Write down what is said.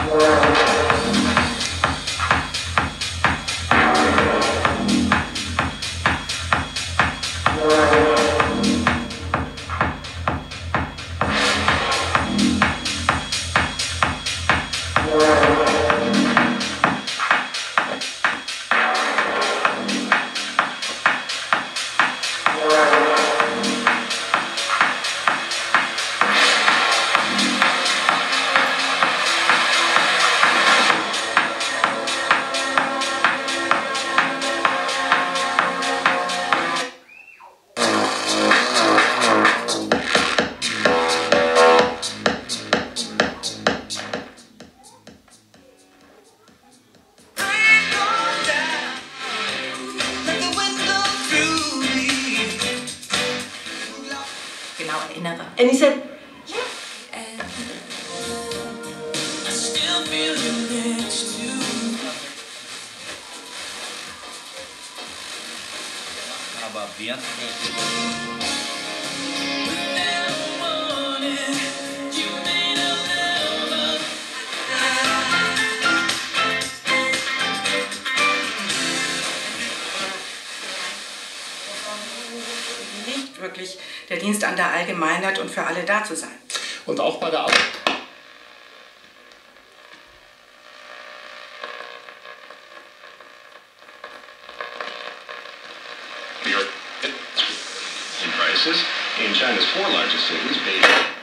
Genau erinnere. And he said, Aber während nicht wirklich der Dienst an der Allgemeinheit und für alle da zu sein. Und auch bei der Arbeit. Prices in China's 4 largest cities, Beijing.